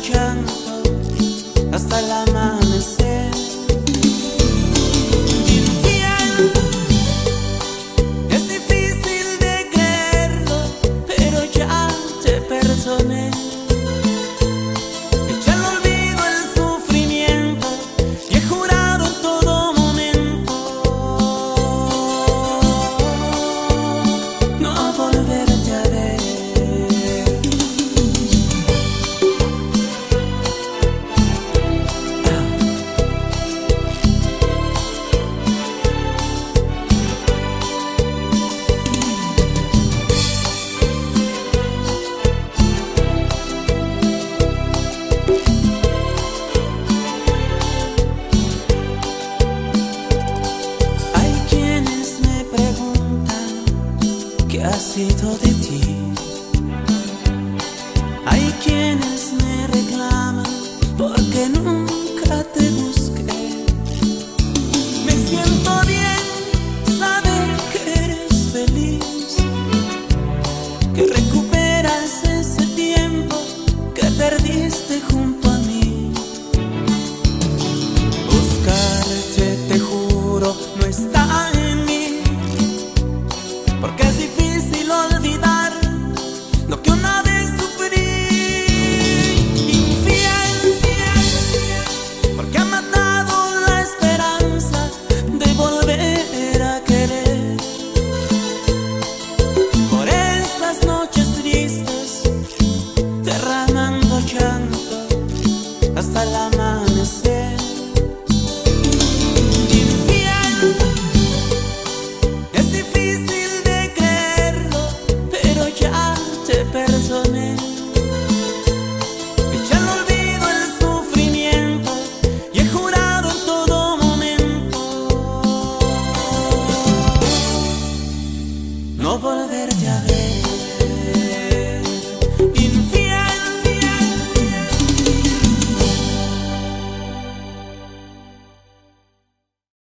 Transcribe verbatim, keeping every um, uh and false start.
llanto hasta el amanecer. Infiel, es difícil de creerlo, pero ya te perdoné. Eché al olvido el sufrimiento y he jurado en todo momento no volverte a ver. ¿Qué ha sido de ti? Hay quienes me reclaman porque no